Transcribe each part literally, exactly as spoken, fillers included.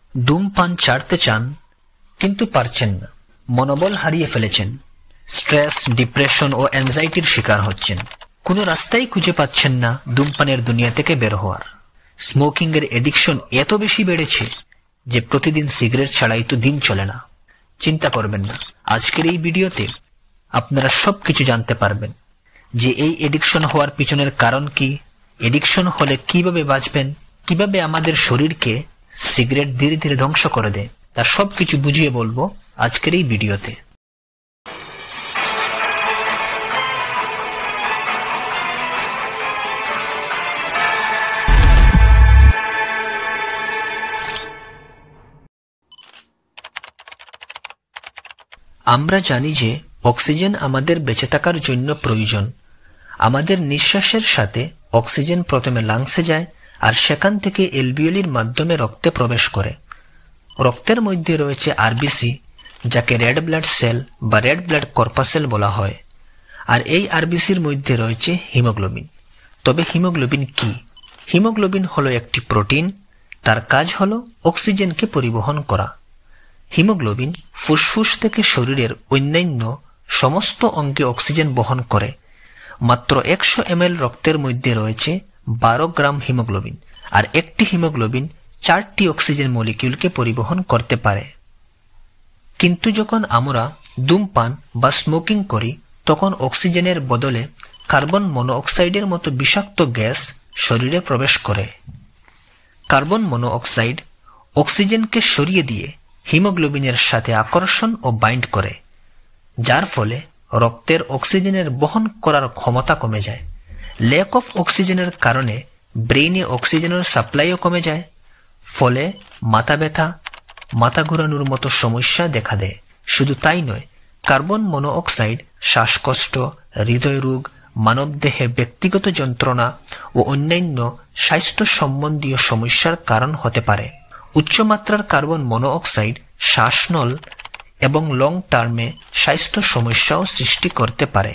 ধূমপান ছাড়তে চান কিন্তু পারছেন না, মনোবল হারিয়ে ফেলেছেন, স্ট্রেস, ডিপ্রেশন ও অ্যাংজাইটির শিকার হচ্ছেন, কোনো রাস্তাই খুঁজে পাচ্ছেন না ধূমপানের দুনিয়া থেকে বের হওয়ার। স্মোকিং এর এডিকশন এত বেশি বেড়েছে যে প্রতিদিন সিগারেট ছাড়াই তো দিন চলে না। চিন্তা করবেন না, আজকের এই ভিডিওতে আপনারা সবকিছু জানতে পারবেন যে এই এডিকশন হওয়ার পিছনের কারণ কি, এডিকশন হলে কিভাবে বাঁচবেন, কিভাবে আমাদের শরীরকে সিগারেট ধীরে ধীরে ধ্বংস করে দেয়, তার সবকিছু বুঝিয়ে বলবো আজকের এই ভিডিওতে। আমরা জানি যে অক্সিজেন আমাদের বেঁচে থাকার জন্য প্রয়োজন। আমাদের নিঃশ্বাসের সাথে অক্সিজেন প্রথমে লাংসে যায় আর সেখান থেকে এলভিওলির মাধ্যমে রক্তে প্রবেশ করে। রক্তের মধ্যে রয়েছে আরবিসি, যাকে রেড ব্লাড সেল বা রেড ব্লাড কর্পাসেল বলা হয়, আর এই আরবিসির মধ্যে রয়েছে হিমোগ্লোবিন। তবে হিমোগ্লোবিন কি? হিমোগ্লোবিন হলো একটি প্রোটিন, তার কাজ হলো অক্সিজেনকে পরিবহন করা। হিমোগ্লোবিন ফুসফুস থেকে শরীরের অন্যান্য সমস্ত অঙ্গে অক্সিজেন বহন করে। মাত্র একশো এম এল রক্তের মধ্যে রয়েছে বারো গ্রাম হিমোগ্লোবিন, আর একটি হিমোগ্লোবিন চারটি অক্সিজেন মলিকিউলকে পরিবহন করতে পারে। কিন্তু যখন আমরা ধূমপান বা স্মোকিং করি তখন অক্সিজেনের বদলে কার্বন মনোঅক্সাইডের মতো বিষাক্ত গ্যাস শরীরে প্রবেশ করে। কার্বন মনোঅক্সাইড অক্সিজেনকে সরিয়ে দিয়ে হিমোগ্লোবিনের সাথে আকর্ষণ ও বাইন্ড করে, যার ফলে রক্তের অক্সিজেনের বহন করার ক্ষমতা কমে যায়। ল্যাক অফ অক্সিজেনের কারণে ব্রেইনে অক্সিজেনের সাপ্লাইও কমে যায়, ফলে মাথা ব্যথা, মাথা ঘোরানোর মতো সমস্যা দেখা দেয়। শুধু তাই নয়, কার্বন মনোঅক্সাইড শ্বাসকষ্ট, হৃদয় রোগ, মানবদেহে ব্যক্তিগত যন্ত্রণা ও অন্যান্য স্বাস্থ্য সম্বন্ধীয় সমস্যার কারণ হতে পারে। উচ্চমাত্রার কার্বন মনোঅক্সাইড শ্বাসনল এবং লং টার্মে স্বাস্থ্য সমস্যাও সৃষ্টি করতে পারে।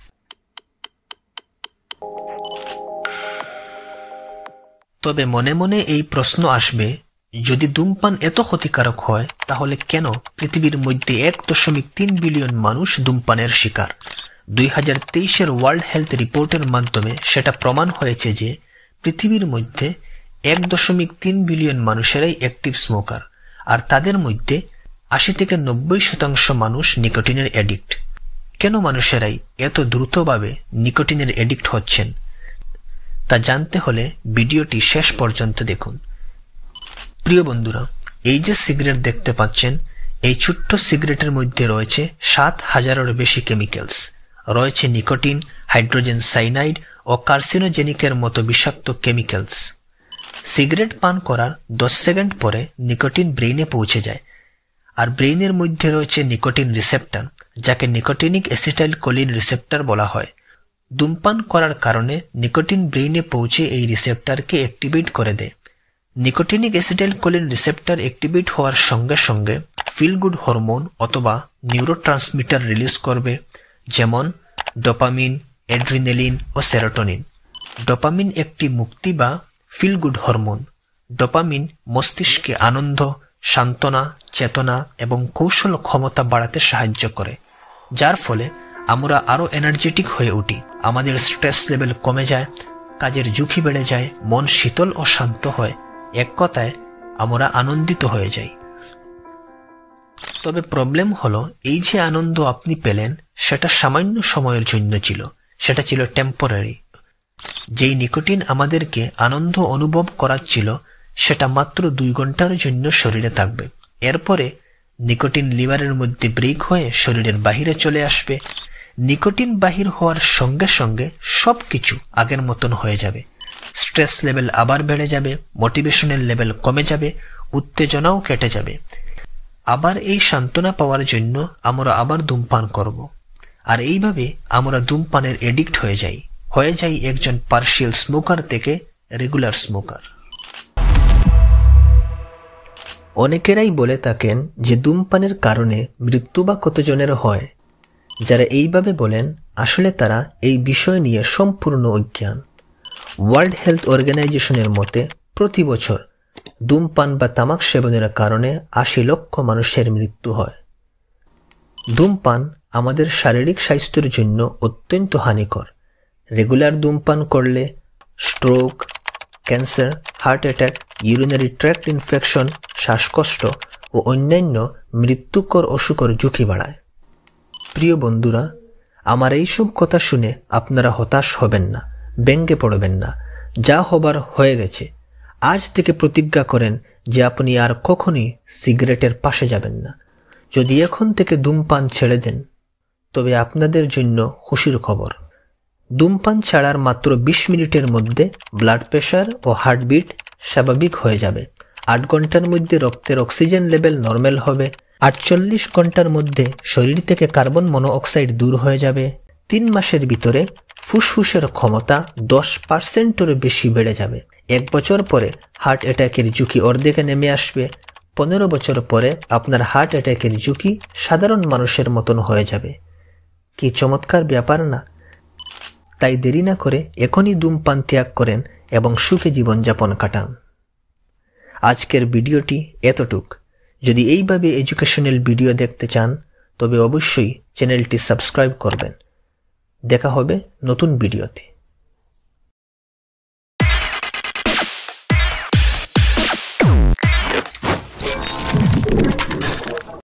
তবে মনে মনে এই প্রশ্ন আসবে, যদি ধূমপান এত ক্ষতিকারক হয় তাহলে কেন পৃথিবীর মধ্যে এক দশমিক তিন বিলিয়ন মানুষ ধূমপানের শিকার? দুই হাজার তেইশের ওয়ার্ল্ড হেলথ রিপোর্টের মাধ্যমে সেটা প্রমাণ হয়েছে যে পৃথিবীর মধ্যে এক দশমিক তিন বিলিয়ন মানুষেরাই অ্যাক্টিভ স্মোকার, আর তাদের মধ্যে আশি থেকে নব্বই শতাংশ মানুষ নিকোটিনের অ্যাডিক্ট। কেন মানুষেরাই এত দ্রুতভাবে নিকোটিনের অ্যাডিক্ট হচ্ছেন তা জানতে হলে ভিডিওটি শেষ পর্যন্ত দেখুন। প্রিয় বন্ধুরা, এই যে সিগারেট দেখতে পাচ্ছেন, এই ছোট্ট সিগারেটের মধ্যে রয়েছে সাত হাজারের বেশি কেমিক্যালস, রয়েছে নিকোটিন, হাইড্রোজেন সাইনাইড ও কার্সিনোজেনিকের মতো বিষাক্ত কেমিক্যালস। সিগারেট পান করার দশ সেকেন্ড পরে নিকোটিন ব্রেইনে পৌঁছে যায়, আর ব্রেইনের মধ্যে রয়েছে নিকোটিন রিসেপ্টর, যাকে নিকোটিনিক অ্যাসিটাইল কোলিন রিসেপ্টর বলা হয়। ধূমপান করার কারণে নিকোটিন ব্রেইনে পৌঁছে এই রিসেপ্টরকে অ্যাক্টিভেট করে দেয়। Nicotinic acetyl choline receptor activate হওয়ার সঙ্গে সঙ্গে ফিল গুড হরমোন অথবা নিউরোট্রান্সমিটার রিলিজ করবে, যেমন ডোপামিন, অ্যাড্রিনালিন ও সেরোটোনিন। ডোপামিন একটি মুক্তি বা ফিল গুড হরমোন। ডোপামিন মস্তিষ্কে আনন্দ, সান্ত্বনা, চেতনা এবং কৌশল ক্ষমতা বাড়াতে সাহায্য করে, যার ফলে আমরা আরো এনার্জেটিক হয়ে উঠি, আমাদের স্ট্রেস লেভেল কমে যায়, কাজের ঝুঁকি বেড়ে যায়, মন শীতল ও শান্ত হয়, এক কথায় আমরা আনন্দিত হয়ে যাই। তবে প্রবলেম হলো, এই যে আনন্দ আপনি পেলেন সেটা সামান্য সময়ের জন্য ছিল, সেটা ছিল টেম্পোরারি। যেই নিকোটিন আমাদেরকে আনন্দ অনুভব করাচ্ছিল সেটা মাত্র দুই ঘন্টার জন্য শরীরে থাকবে। এরপরে নিকোটিন লিভারের মধ্যে ব্রেক হয়ে শরীরের বাহিরে চলে আসবে। নিকোটিন বাহির হওয়ার সঙ্গে সঙ্গে সবকিছু আগের মতন হয়ে যাবে। স্ট্রেস লেভেল আবার বেড়ে যাবে, মোটিভেশনের লেভেল কমে যাবে, উত্তেজনাও কেটে যাবে। আবার এই সান্ত্বনা পাওয়ার জন্য আমরা আবার ধূমপান করব, আর এইভাবে আমরা ধূমপানের এডিক্ট হয়ে যাই হয়ে যাই একজন পার্শিয়াল স্মোকার থেকে রেগুলার স্মোকার। অনেকেরাই বলে থাকেন যে ধূমপানের কারণে মৃত্যু বা কতজনের হয়। যারা এইভাবে বলেন আসলে তারা এই বিষয় নিয়ে সম্পূর্ণ অজ্ঞান। ওয়ার্ল্ড হেলথ অর্গানাইজেশনের মতে প্রতি বছর ধূমপান বা তামাক সেবনের কারণে আশি লক্ষ মানুষের মৃত্যু হয়। ধূমপান আমাদের শারীরিক স্বাস্থ্যের জন্য অত্যন্ত হানিকর। রেগুলার ধূমপান করলে stroke, cancer, heart attack, urinary tract infection, শ্বাসকষ্ট ও অন্যান্য মৃত্যুকর অসুখের ঝুঁকি বাড়ায়। প্রিয় বন্ধুরা, আমার এইসব কথা শুনে আপনারা হতাশ হবেন না, ব্যঙ্গে পড়বেন না। যা হবার হয়ে গেছে। আজ থেকে প্রতিজ্ঞা করেন যে আপনি আর কখনই সিগারেটের পাশে যাবেন না। যদি এখন থেকে ধূমপান ছেড়ে দেন তবে আপনাদের জন্য খুশির খবর। ধূমপান ছাড়ার মাত্র বিশ মিনিটের মধ্যে ব্লাড প্রেশার ও হার্টবিট স্বাভাবিক হয়ে যাবে। আট ঘন্টার মধ্যে রক্তের অক্সিজেন লেভেল নর্মাল হবে। আটচল্লিশ ঘন্টার মধ্যে শরীর থেকে কার্বন মনোঅক্সাইড দূর হয়ে যাবে। তিন মাসের ভিতরে ফুসফুসের ক্ষমতা দশ পার্সেন্টেরও বেশি বেড়ে যাবে। এক বছর পরে হার্ট অ্যাটাকের ঝুঁকি অর্ধেকে নেমে আসবে। পনেরো বছর পরে আপনার হার্ট অ্যাটাকের ঝুঁকি সাধারণ মানুষের মতন হয়ে যাবে। কি চমৎকার ব্যাপার না? তাই দেরি না করে এখনই ধূমপান ত্যাগ করেন এবং সুখে জীবনযাপন কাটান। আজকের ভিডিওটি এতটুক। যদি এইভাবে এডুকেশনাল ভিডিও দেখতে চান তবে অবশ্যই চ্যানেলটি সাবস্ক্রাইব করবেন। দেখা হবে নতুন ভিডিওতে।